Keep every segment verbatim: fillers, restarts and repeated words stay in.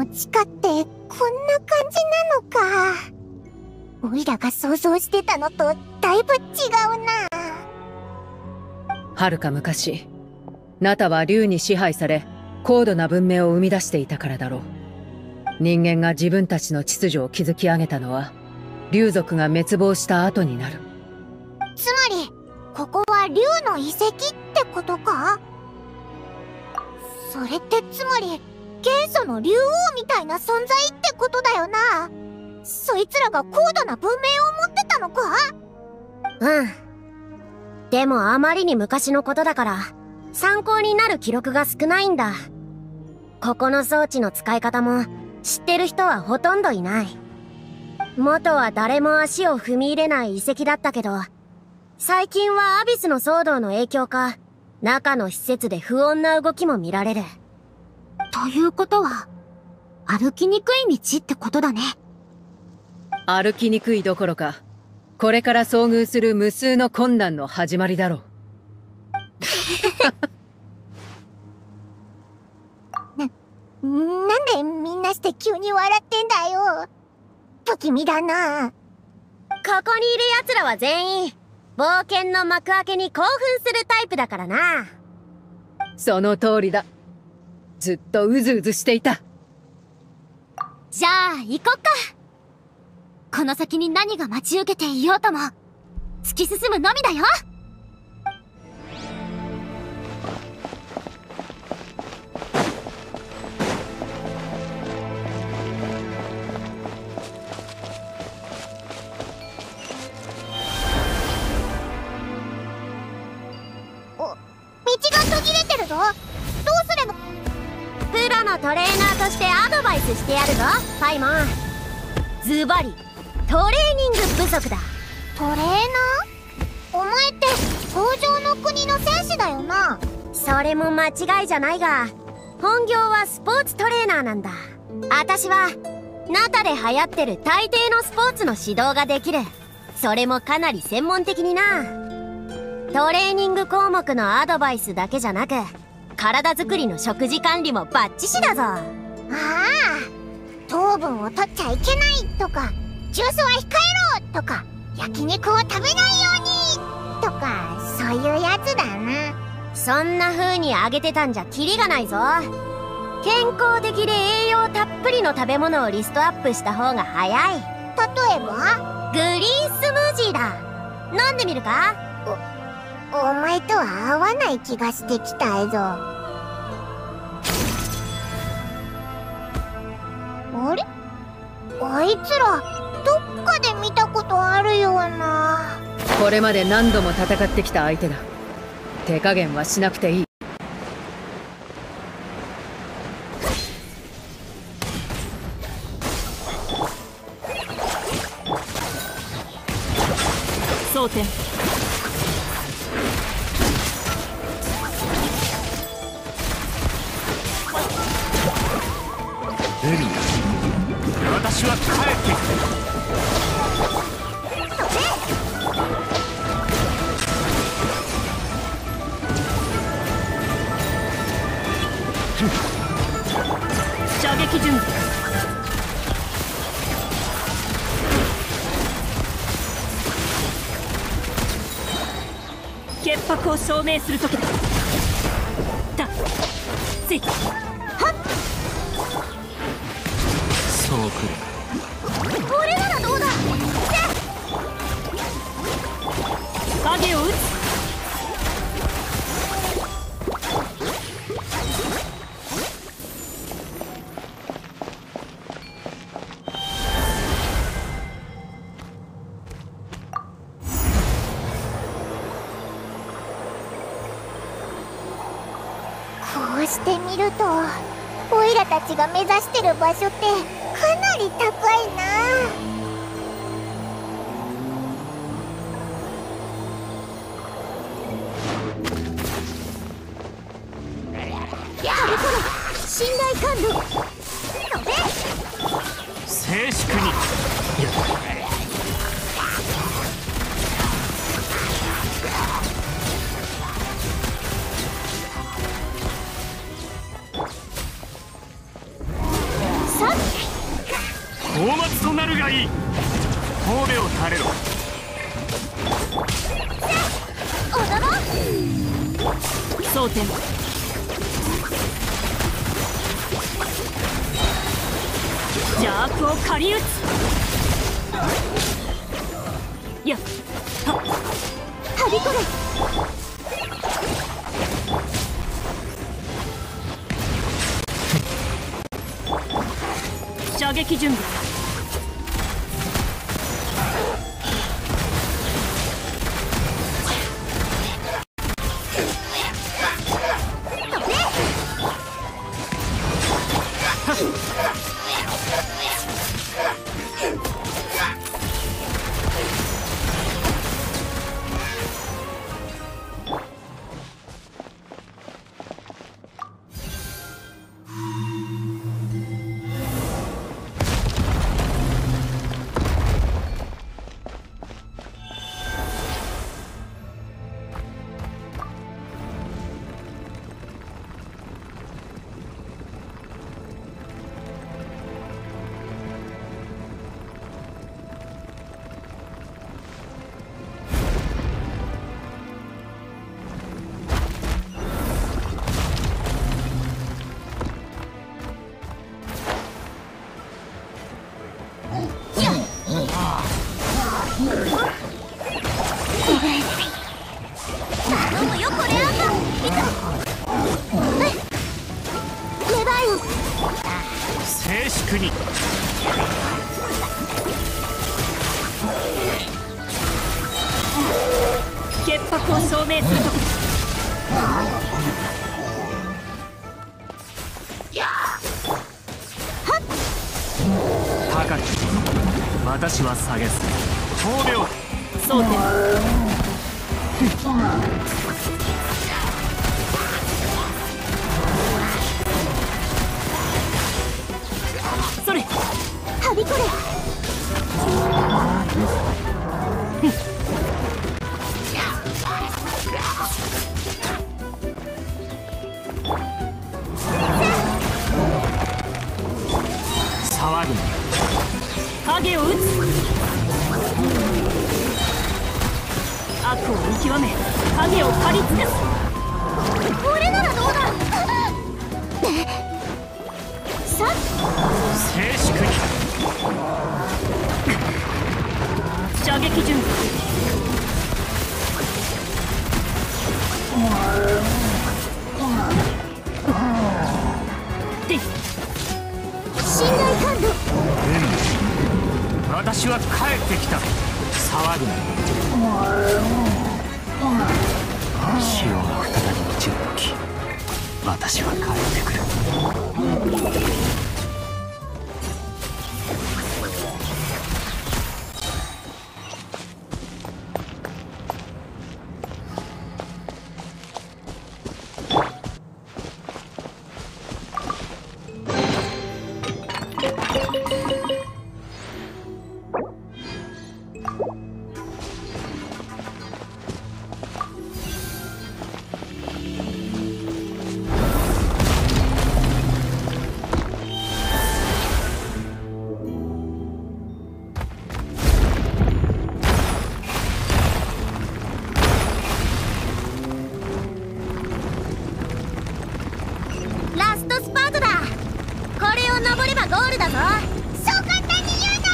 地下ってこんな感じなのか。オイラが想像してたのとだいぶ違うな。 はるか昔、ナタは竜に支配され高度な文明を生み出していたからだろう。人間が自分たちの秩序を築き上げたのは竜族が滅亡した後になる。 つまりここは竜の遺跡ってことか。それってつまり元祖の竜王みたいな存在ってことだよな。そいつらが高度な文明を持ってたのか。 うん。でもあまりに昔のことだから参考になる記録が少ないんだ。ここの装置の使い方も知ってる人はほとんどいない。元は誰も足を踏み入れない遺跡だったけど、最近はアビスの騒動の影響か、中の施設で不穏な動きも見られる。 ということは歩きにくい道ってことだね。 歩きにくいどころか、これから遭遇する無数の困難の始まりだろう。な、なんでみんなして急に笑ってんだよ。不気味だな。 ここにいる奴らは全員冒険の幕開けに興奮するタイプだからな。 その通りだ。ずっとうずうずしていた。 じゃあ行こっか。この先に何が待ち受けていようとも突き進むのみだよ。お、道が途切れてるぞ。どうすれば。 プロのトレーナーとしてアドバイスしてやるぞ、パイモン。ズバリトレーニング不足だ。 トレーナー？お前って北条の国の戦士だよな。 それも間違いじゃないが、本業はスポーツトレーナーなんだ。私はナタで流行ってる大抵のスポーツの指導ができる。それもかなり専門的にな。トレーニング項目のアドバイスだけじゃなく、体作りの食事管理もバッチシだぞ。ああ、糖分を取っちゃいけないとか、ジュースは控えろとか、焼肉を食べないようにとか、そういうやつだな。 そんな風にあげてたんじゃキリがないぞ。健康的で栄養たっぷりの食べ物をリストアップした方が早い。 例えばグリーンスムージーだ。飲んでみるか？ お、お前とは合わない気がしてきたぞ。あれ？あいつらどっかで見たことあるような。 これまで何度も戦ってきた相手だ。手加減はしなくていい。 争点。 エリア、私は帰ってくる。 射撃準備。潔白を証明する時だ。たせはっ。 そうくる。 これならどうだ。 影を撃つ。 こうしてみると、オイラたちが目指してる場所ってかなり高いな。信頼感度静粛に。 さがいい。神戸を垂れろ。 踊ろう。 蒼天邪悪を狩り撃つ。やっはっはびこる。 射撃準備。 頼むよこれあんた。いた。レバイオ。 静粛に。 潔白を証明するとき。 高く私は下げず。神戸を。 蒼天それはびこれ。 騒ぐな。 影を打つ。悪を見極め影を狩り尽くす。 俺ならどうだ。さっ静粛に。 射撃準備。で信頼感度。 私は帰ってきた。騒ぐな。潮が再び落ちるとき、私は帰ってくる。 ラストスパートだ。これを登ればゴールだぞ。 そう簡単に言うなよ。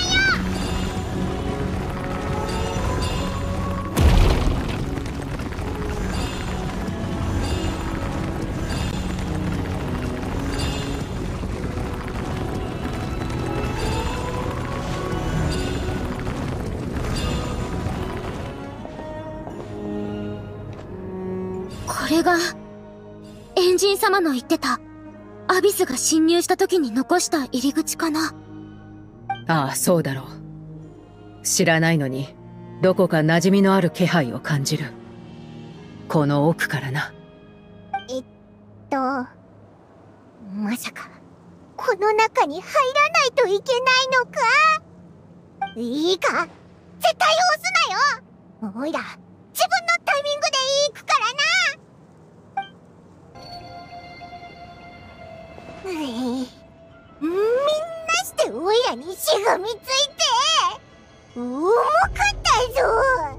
これがエンジン様の言ってたアビスが侵入した時に残した入り口かな。 ああ、そうだろう。知らないのにどこか馴染みのある気配を感じる。この奥からな。 えっとまさかこの中に入らないといけないのか。いいか、絶対押すなよ。おいら自分のタイミングで行くからな。ういみんなしておいらにしがみついて。 重かったぞ。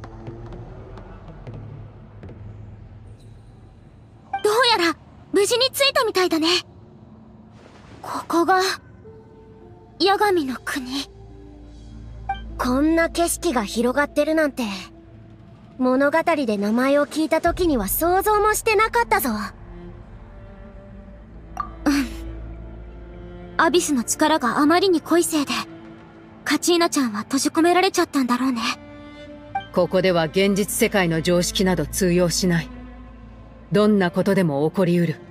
どうやら無事に着いたみたいだね。ここが八神の国。こんな景色が広がってるなんて、物語で名前を聞いた時には想像もしてなかったぞ。うん。アビスの力があまりに濃いせいで、カチーナちゃんは閉じ込められちゃったんだろうね。 ここでは現実世界の常識など通用しない。どんなことでも起こりうる。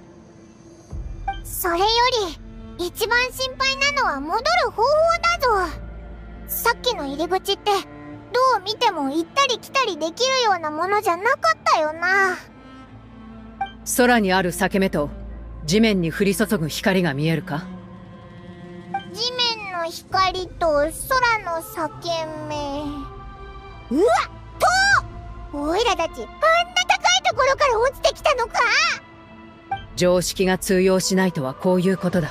それより一番心配なのは戻る方法だぞ。さっきの入り口ってどう見ても行ったり来たりできるようなものじゃなかったよな。 空にある裂け目と地面に降り注ぐ光が見えるか？ 地面の光と空の裂け目。うわっとおいらたちあんな高いところから落ちてきたのか？ 常識が通用しないとはこういうことだ。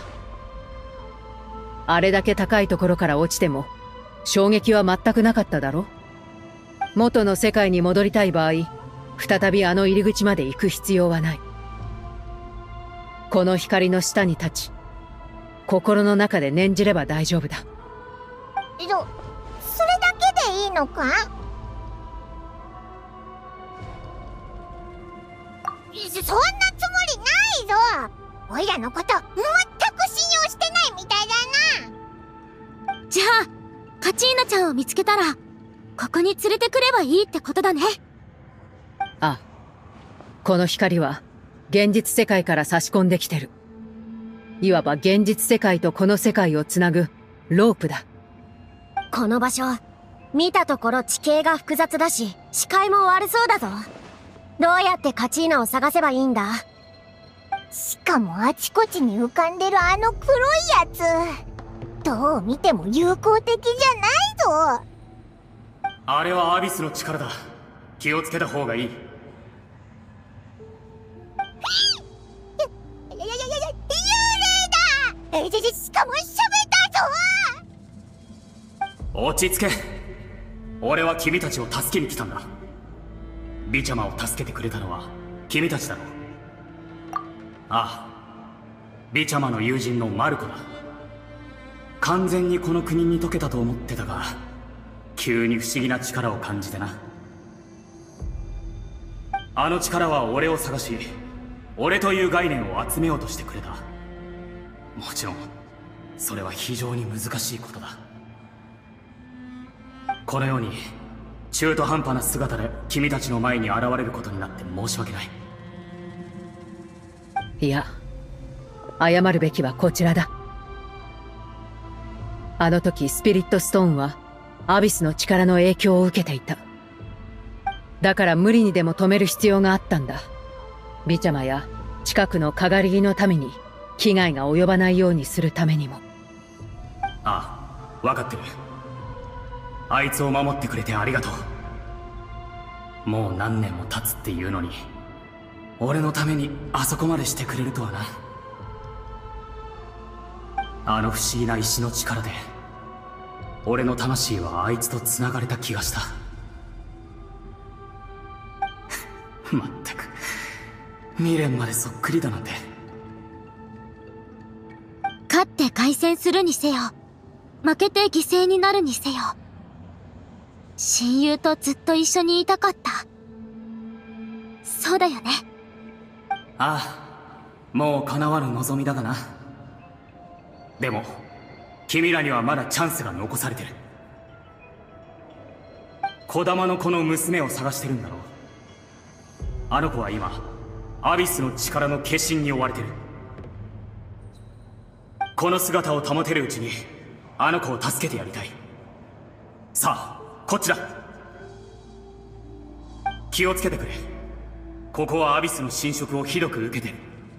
あれだけ高いところから落ちても衝撃は全くなかっただろ。元の世界に戻りたい場合、再びあの入り口まで行く必要はない。この光の下に立ち、心の中で念じれば大丈夫だ。 そ、それだけでいいのか？そんなつもりないぞ。おいらのこと全く信用してないみたいだな。 じゃあカチーナちゃんを見つけたらここに連れてくればいいってことだね。 ああ、この光は現実世界から差し込んできてる。いわば現実世界とこの世界をつなぐロープだ。 この場所見たところ地形が複雑だし視界も悪そうだぞ。どうやってカチーナを探せばいいんだ？ しかもあちこちに浮かんでるあの黒いやつ、どう見ても友好的じゃないぞ。 あれはアビスの力だ。気をつけた方がいい。 いやいやいやいや、幽霊だ。え、しかも喋ったぞ。 落ち着け。俺は君たちを助けに来たんだ。ビチャマを助けてくれたのは君たちだろう。ああ、ビチャマの友人のマルコだ。完全にこの国に溶けたと思ってたが、急に不思議な力を感じてな。あの力は俺を探し、俺という概念を集めようとしてくれた。もちろんそれは非常に難しいことだ。このように中途半端な姿で君たちの前に現れることになって申し訳ない。 いや、謝るべきはこちらだ。あの時スピリットストーンはアビスの力の影響を受けていた。だから無理にでも止める必要があったんだ。ビチャマや近くのかがり木の民に危害が及ばないようにするためにも。 ああ、分かってる。あいつを守ってくれてありがとう。もう何年も経つっていうのに、俺のためにあそこまでしてくれるとはな。あの不思議な石の力で俺の魂はあいつと繋がれた気がした。まったく未練までそっくりだなんて。 勝って凱旋するにせよ負けて犠牲になるにせよ、親友とずっと一緒にいたかった。そうだよね。 ああ、もう叶わぬ望みだがな。でも君らにはまだチャンスが残されてる。児玉の子の娘を探してるんだろう。あの子は今アビスの力の化身に追われてる。この姿を保てるうちにあの子を助けてやりたい。さあこっちだ。気をつけてくれ。ここはアビスの侵食をひどく受けてる。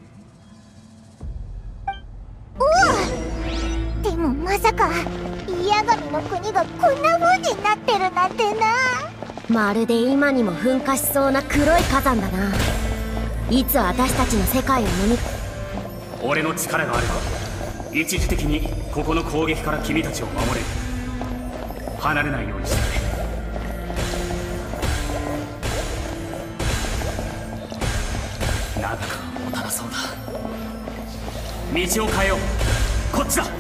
おお、でもまさか八神の国がこんな風になってるなんてな。 まるで今にも噴火しそうな黒い火山だな。いつ私たちの世界を飲み、 俺の力があれば一時的にここの攻撃から君たちを守れる。 離れないようにしてくれ。長くは持たなそうだ。道を変えよう。こっちだ。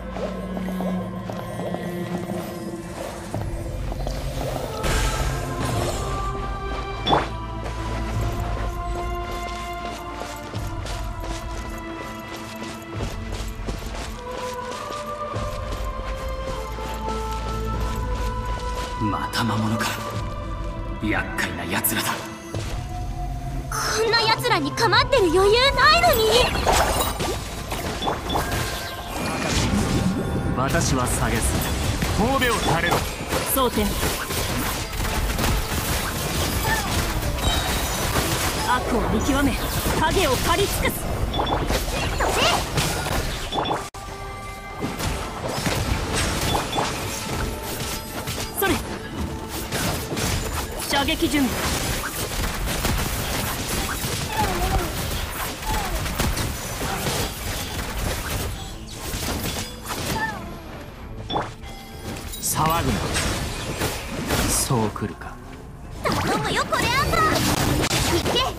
また魔物か。厄介な奴らだ。 こんな奴らに構ってる余裕ないのに。 私は下げず神戸を垂れろ。 蒼天、悪を見極め影を狩り尽くす。それ、射撃準備。 騒ぐな。そう来るか。 頼むよこれアンバー。行け。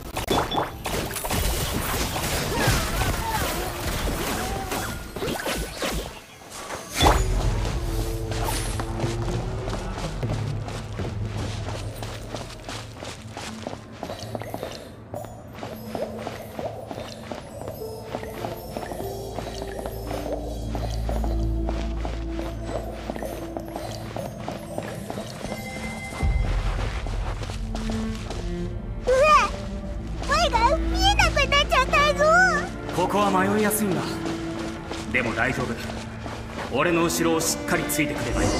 ここは迷いやすいんだ。でも大丈夫。俺の後ろをしっかりついてくればいい。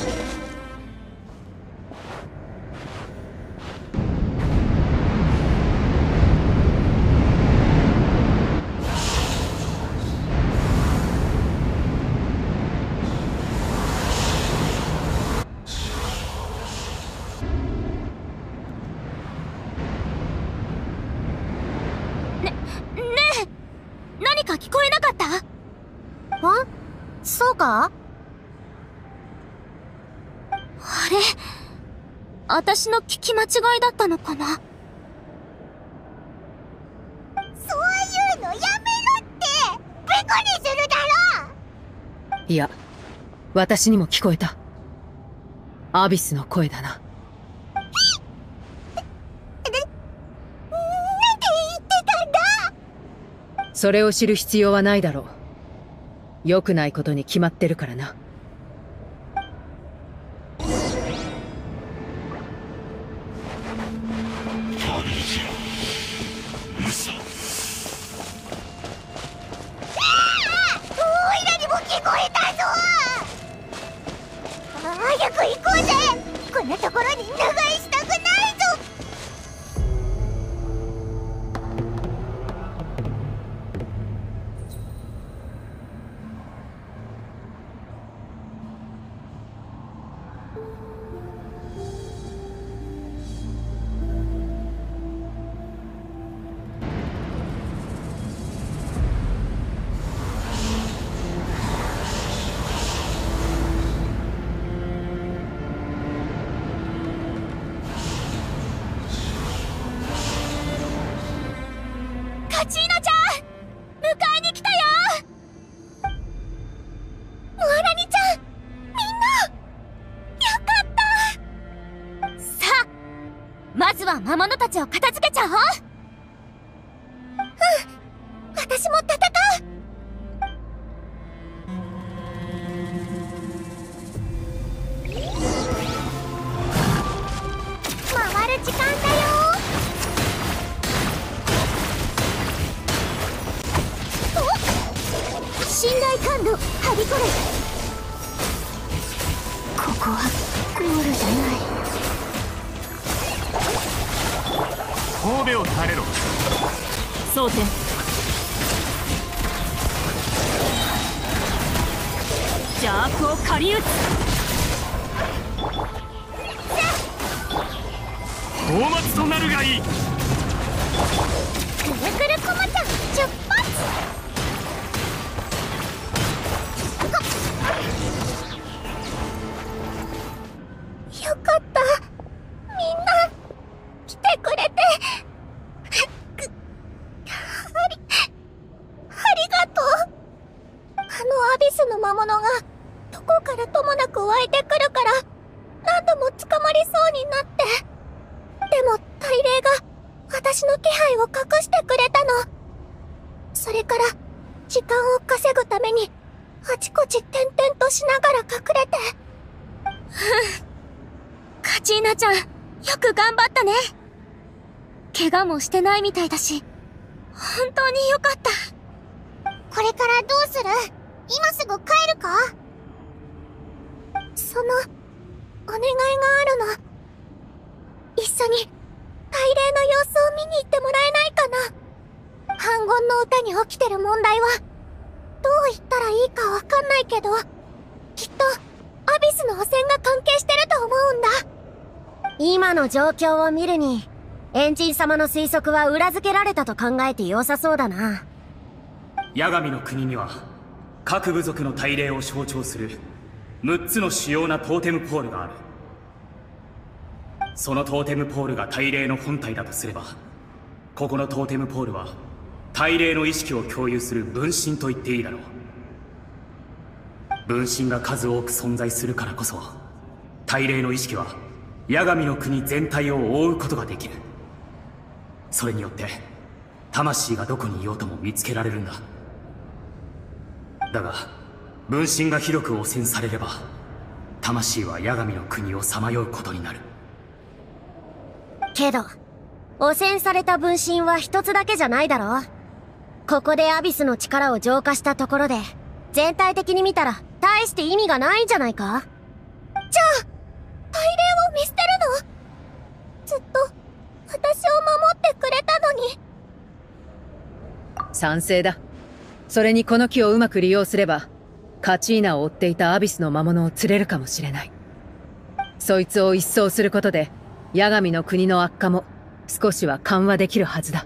何か聞こえなかった？あ？そうか？あれ？私の聞き間違いだったのかな？ そういうのやめろって！ベコにするだろ！ いや、私にも聞こえた。アビスの声だな。それを知る必要はないだろう。良くないことに決まってるからな。 早く行こうぜ！こんなところに長居したくないぞ！ カチーナちゃん、迎えに来たよ。モアラニちゃん、みんなよかった。さあ、まずは魔物たちを片付けちゃおう。うん、私も戦う。回る時間だよ。信頼感度はびこれ。ここはゴールじゃない。 神戸を垂れろ。 蒼天、邪悪を狩り撃つ。 大松となるがいい。 くるくるコマちゃん出発。 大霊が私の気配を隠してくれたの。それから時間を稼ぐためにあちこち転々としながら隠れて。 カチーナちゃん、よく頑張ったね。怪我もしてないみたいだし、本当によかった。 これからどうする？今すぐ帰るか？その、お願いがあるの。一緒に、大霊の様子を見に行ってもらえないかな？反言の歌に起きてる問題は、どう言ったらいいかわかんないけど、きっと、アビスの汚染が関係してると思うんだ。 今の状況を見るに、エンジン様の推測は裏付けられたと考えて良さそうだな。 八神の国には各部族の大霊を象徴するむっつの主要なトーテムポールがある。そのトーテムポールが大霊の本体だとすれば、ここのトーテムポールは大霊の意識を共有する分身と言っていいだろう。分身が数多く存在するからこそ、大霊の意識は八神の国全体を覆うことができる。それによって魂がどこにいようとも見つけられるんだ。だが分身がひどく汚染されれば、魂は八神の国をさまようことになる。 けど汚染された分身は一つだけじゃないだろ。ここでアビスの力を浄化したところで、全体的に見たら大して意味がないんじゃないか？ じゃあ大霊を見捨てるの？ずっと私を守ってくれたのに。 賛成だ。それにこの木をうまく利用すれば、カチーナを追っていたアビスの魔物を釣れるかもしれない。そいつを一掃することで、八神の国の悪化も少しは緩和できるはずだ。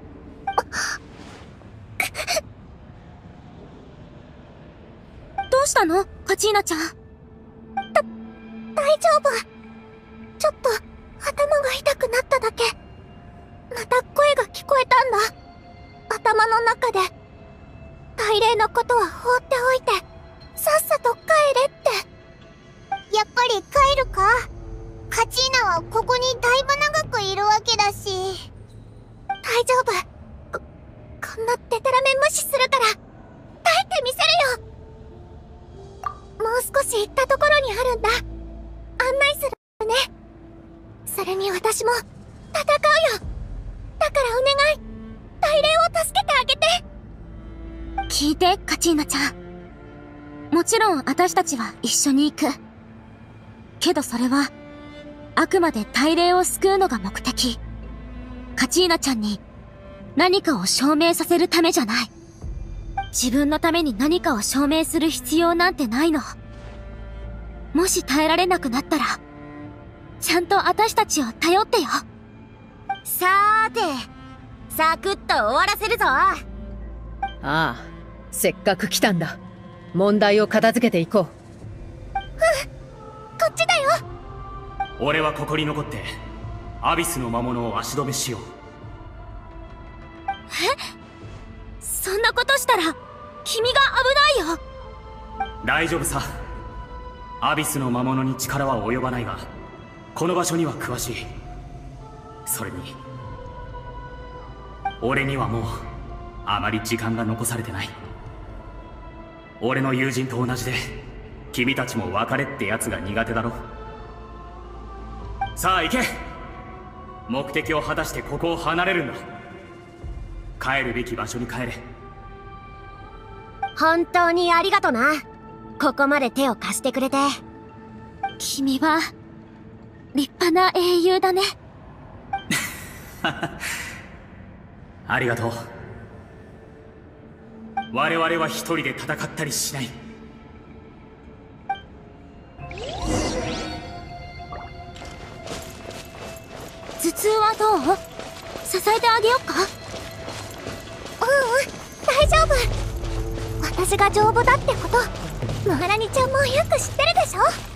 どうしたの？カチーナちゃん。 だ、大丈夫。ちょっと頭が痛くなっただけ。また声が聞こえたんだ。頭の中で。大霊のことは放っておいて、さっさと帰れって。やっぱり帰るか？カチーナはここにだいぶ長くいるわけだし。大丈夫。こ、こんなデタラメ無視するから、耐えてみせるよ。もう少し行ったところにあるんだ。案内するね。それに私も、戦うよ。だからお願い。大霊を助けてあげて。 聞いて、カチーナちゃん。もちろん私たちは一緒に行く。けどそれは、あくまで大霊を救うのが目的。カチーナちゃんに何かを証明させるためじゃない。自分のために何かを証明する必要なんてないの。もし耐えられなくなったら、ちゃんと私たちを頼ってよ。さーて、サクッと終わらせるぞ。 ああ、せっかく来たんだ。問題を片付けていこう。うん、 こっちだよ。 俺はここに残ってアビスの魔物を足止めしよう。 え？そんなことしたら君が危ないよ。 大丈夫さ。アビスの魔物に力は及ばないが、この場所には詳しい。それに俺にはもうあまり時間が残されてない。俺の友人と同じで君たちも別れってやつが苦手だろ。さあ行け。目的を果たしてここを離れるんだ。帰るべき場所に帰れ。 本当にありがとな。ここまで手を貸してくれて。君は立派な英雄だね。 ありがとう。我々は一人で戦ったりしない。 頭痛はどう？支えてあげよっか？ ううん、大丈夫。私が丈夫だってこと、マハラニちゃんもよく知ってるでしょ。